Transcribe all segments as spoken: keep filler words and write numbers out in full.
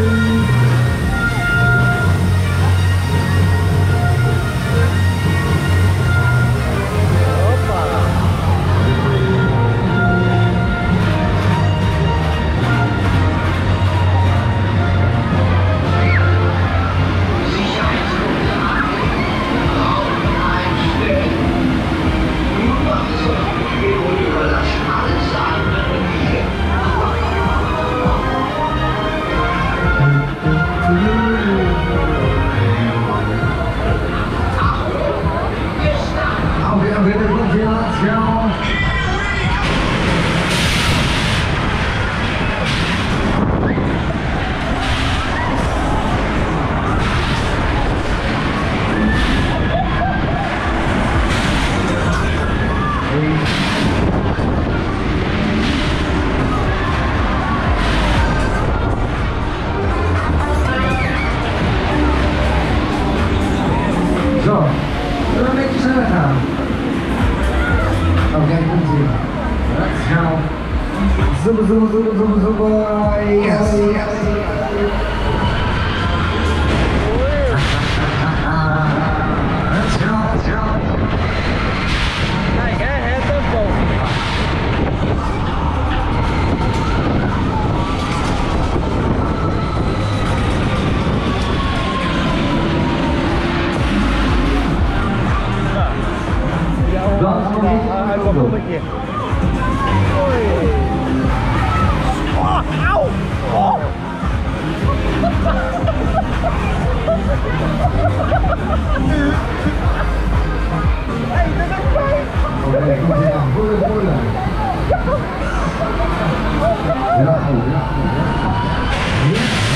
Zuba, zuba, zuba, zuba, zuba. Yes, yes. Let's go, let's go. Kijk, hè, het tempo. Dat is nog niet hij komt nog een keer. Oh, auw! Oh. Hey, dat is fijn! Oké, goed gedaan. Voelen, voelen. Ja, goed, ja, goed.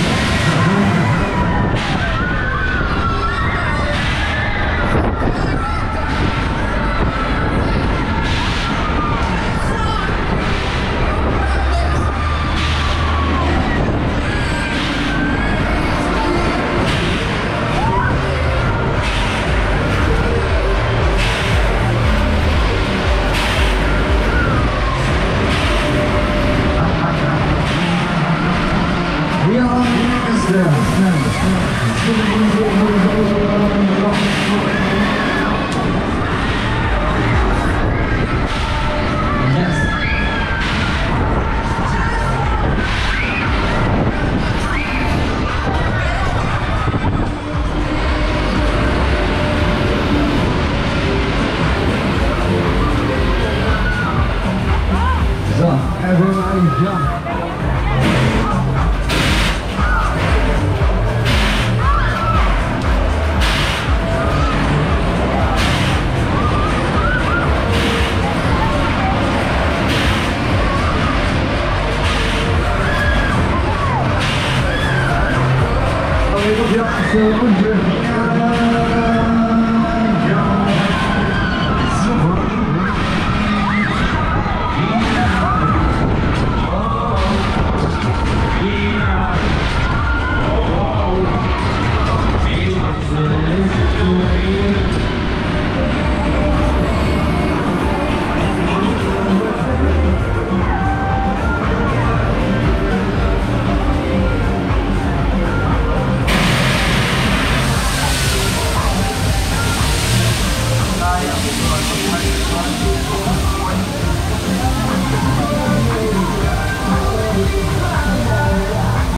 Zo, everybody jump. Thank you.